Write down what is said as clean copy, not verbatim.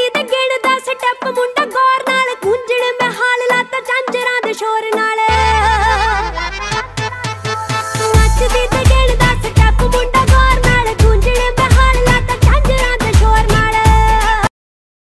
ਨੱਚਦੇ ਗਿਣਦਾ ਸਟੈਪ ਮੁੰਡਾ ਗੌਰ ਨਾਲ ਗੂੰਜਣ ਮੈਂ ਹਾਲ ਲਾਤਾ ਝਾਂਜਰਾਂ ਦੇ ਸ਼ੋਰ ਨਾਲ